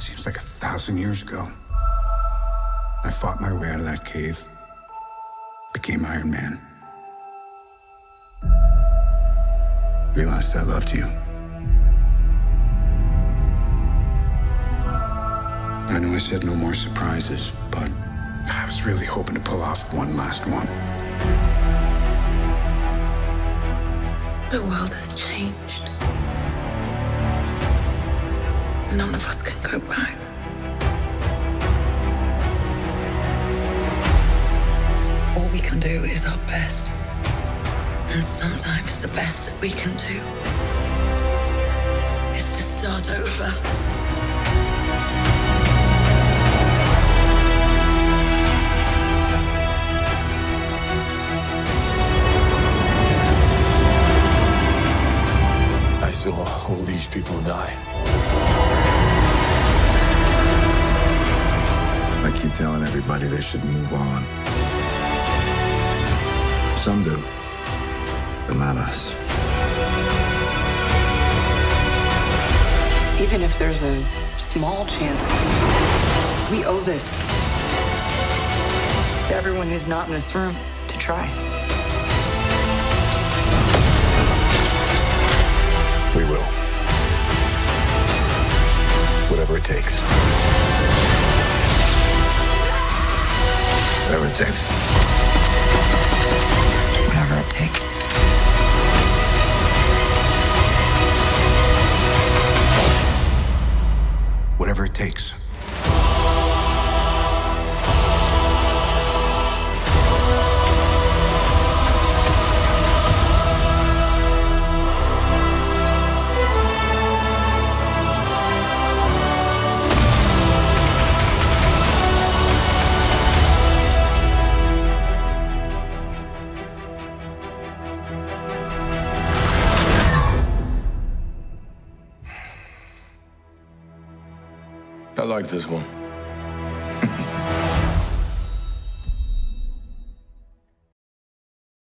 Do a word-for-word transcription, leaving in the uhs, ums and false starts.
seems like a thousand years ago. I fought my way out of that cave, became Iron Man. Realized I loved you. I know I said no more surprises, but I was really hoping to pull off one last one. The world has changed. None of us can go back. All we can do is our best. And sometimes the best that we can do is to start over. I saw all these people die. I keep telling everybody they should move on. Some do, but not us. Even if there's a small chance, we owe this to everyone who's not in this room to try. We will. Whatever it takes. Whatever it takes. Whatever it takes. Whatever it takes. I like this one.